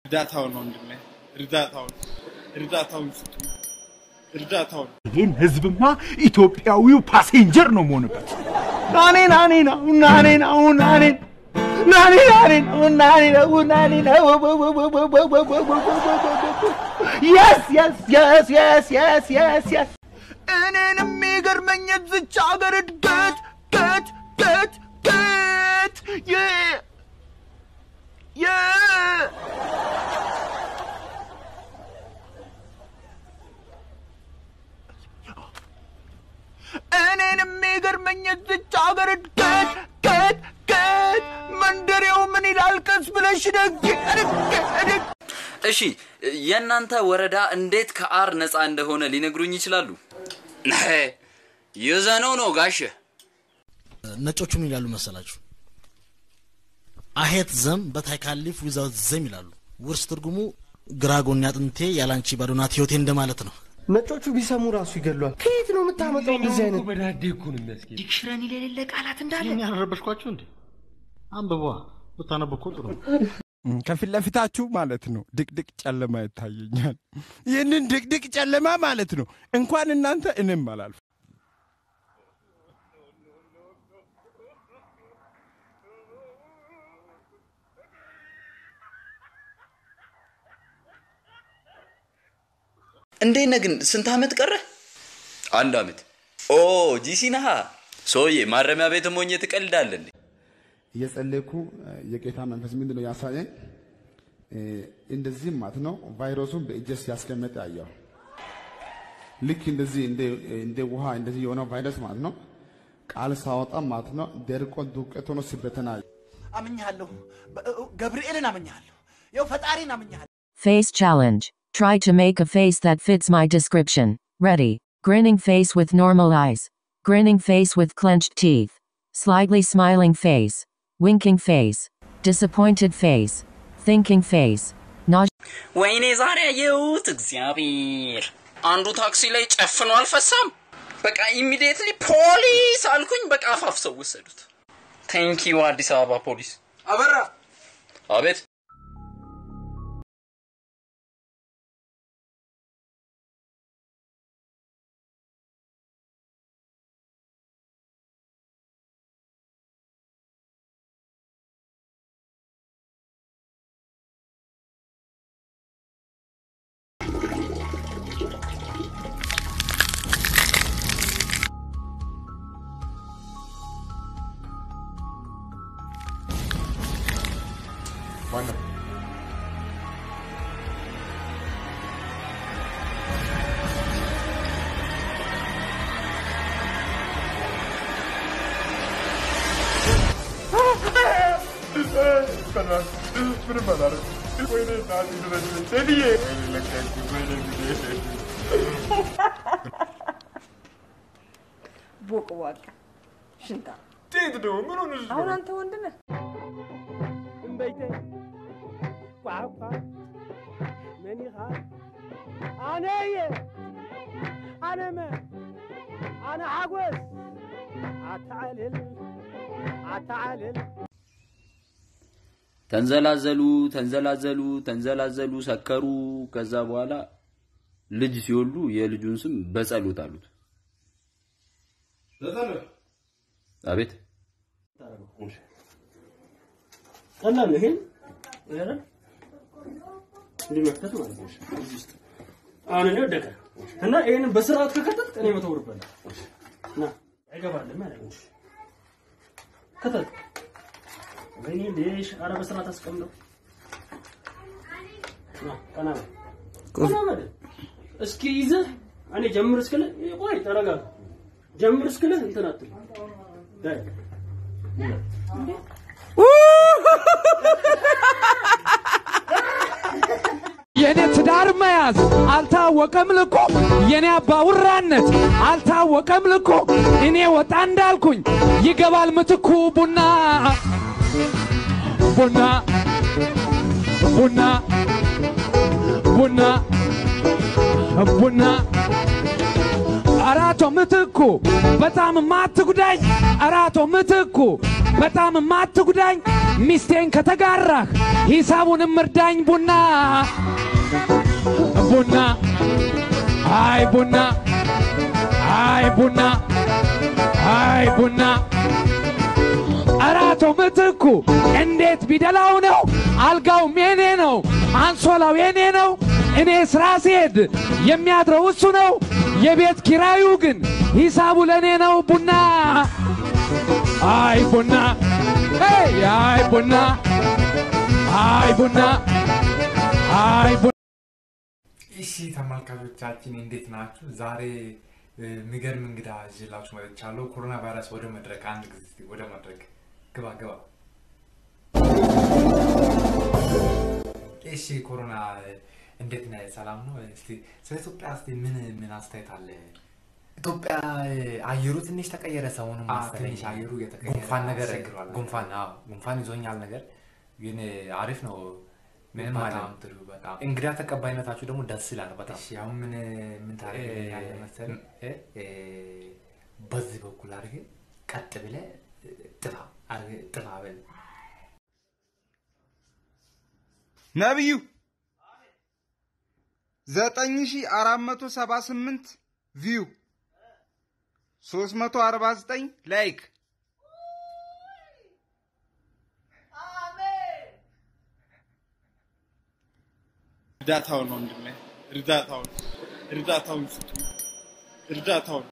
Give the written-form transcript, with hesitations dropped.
رداتاون ወንድሜ رداتاون رداتاون ይሄን ህዝብማ ኢትዮጵያዊው ፓሴንጀር ነው ሞንበት yes እኔን የሚገርመኝ እዚች አገር እድገት እኔን የሚገርመኝ እዚች አገር እድገት መንደሬው ምን ይላል ቀስ ብለሽ ደግ እሺ የናንተ ወረዳ እንዴት ከአር ነፃ እንደሆነ ሊነግሩኝ ይችላሉ ይዘነው ነው ጋሽ ነጮቹ ምን ይላሉ መሰላችሁ አሄት ዘም በታይካሊፍ without ዘም ይላሉ ውርስ ትርጉሙ ግራጎን ያጥንቴ ያላንቺ ባዶናት ህይወቴ እንደማለት ነው ነጮቹ ቢሰሙ ራሱ ይገሏል ከየት ነው የምታመጣው እንደዚህ አይነት በዳዴ እኮ ነው የሚያስገኝ ዲክሽነሪ ለሌለ ቃላት እንዳለ ምን ያረበሽኳችሁ እንዴ አንብቧ ብታነብኩ ጥሩ ከፊት ለፊታችሁ ማለት ነው ድቅድቅ ጨለማ ይታየኛል ይሄንን ድቅድቅ ጨለማ ማለት ነው እንኳን እናንተ እኔም አላልፍ እንዴት ነህ ግን ስንት አመት ቀረ አንድ አመት ኦ ጂሲናሃ ሶዬ ማረሚያ ቤት ሞኝ ተቀልዳል እንዴ እየጸለይኩ የጌታ መንፈስ ምንድነው ያሳየኝ እንደዚህ ማለት ነው ቫይረሱን በእጅስ ያስቀመጠ አየው ልክ እንደዚህ እንደ ውሃ እንደዚህ የሆነ ቫይረስ ማለት ነው ቃል ሳወጣ ማለት ነው ደርቆ ዱቄት ሆኖ ሲበተና አመኛለሁ ገብርኤልን አመኛለሁ ያው ፈጣሪን አመኛለሁ Face challenge. Try to make a face that fits my description. Ready. Grinning face with normal eyes. Grinning face with clenched teeth. Slightly smiling face. Winking face. Disappointed face. Thinking face. ወይኔ ዛሬ ያየሁት እግዚአብሔር አንዱ ታክሲ ላይ ጨፍኖ አልፈሳም በቃ ኢሚዲየትሊ ፖሊስ አልኩኝ በቃ አፋፍሰው ወሰዱት ቴንክ ዩ አዲስ አበባ ፖሊስ አበራ አቤት Bueno. Prepara. Bueno, te dije. Boca waka. Shinta. Tido, não nos. Ahora ante onde né? بيتي وعفا ماني خاف أنا ما أنا عجوز أتعلل ተንዘላዘሉ ሰከሩ ከዛ በኋላ ልጅ ሲወሉ የልጁን ስም በጸሎት አሉት አቤት ቀላል ነው ይሄን ሊመክተት ማለት ነው አሁን ነው ደከ እና ይሄን በስርዓት ከከተት እኔ መተውርበል ና አይገባል ማለት ነው ከተት ወይኔ ለሽ አረ በስርዓት አስቀምጠው ና ቀና እስኪ ይዘህ እኔ ጀምር እስከለ ቆይ ተረጋጋ ጀምር እስከለ እንትን አትል ዳይ የኔ ትዳር መያዝ አልታወቀም ልኮ የኔ አባውራነት አልታወቀም ልኮ እኔ ወጣ እንዳልኩኝ ይገባል ምትኩ ቡና ቡና ቡና ቡና ቡና አራቶ ምትኩ በጣም ማትጉዳኝ አራቶ ምትኩ በጣም ማትጉዳኝ ሚስቴን ከተጋራህ ሂሳቡንም እርዳኝ ቡና ቡና አይ ቡና አይ ቡና አይ ቡና አራቶ ምትኩ እንዴት ቢደላው ነው አልጋውም የኔ ነው አንሶላው የኔ ነው እኔ ስራ ሲሄድ የሚያድረው እሱ ነው የቤት ኪራዩ ግን ሂሳቡ ለኔ ነው ቡና አይ ቡና አይ ቡና አይ ቡና አይ ቡና እሺ ተመልካቾቻችን እንዴት ናችሁ ዛሬ ሚገርም እንግዳ ይዤላችሁ መጥቻለሁ ኮሮና ቫይረስ ወደ መድረክ አንድ ጊዜ ወደ መድረክ ግባ እሺ ኮሮና እንዴት ነው ሰላም ነው እስቲ ስለ ኢትዮጵያ እስቲ ምን አስተያየት አለ ኢትዮጵያ አየሩ ትንሽ ተቀየረ ሰውን ማስተካከል አየሩ የተቀየረ ጉንፋን ይዞኛል ነገር ግን አሪፍ ነው ምን ማለት ነው በጣም እንግዳ ተቀባይነታችሁ ደግሞ ደስ ይላል በጣም እሺ አሁን ምን ታሪክ ያለ መሰል በዚህ በኩል አድርጌ ቀጥ ብለ ጥፋ በል ነብዩ 9478 ቪው 349 ላይክ እርዳታውን ወንድሜ እርዳታውን